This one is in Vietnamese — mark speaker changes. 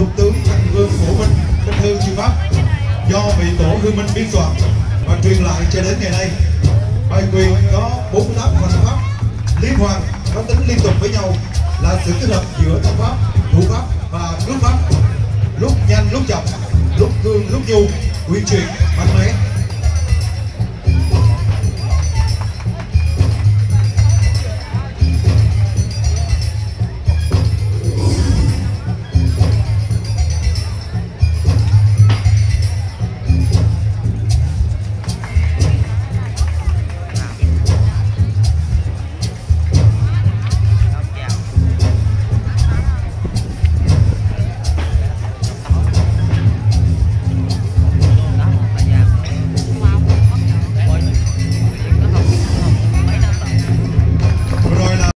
Speaker 1: lục tướng Thanh Vương Phổ Minh Minh Hương Chư Pháp do vị tổ Hương Minh biên soạn và truyền lại cho đến ngày nay. Bài quyền có 48 hoành pháp liên hoàn, có tính liên tục với nhau, là sự kết hợp giữa thân pháp, thủ pháp và cước pháp, lúc nhanh lúc chậm, lúc cương lúc nhu, uyển chuyển mạnh mẽ.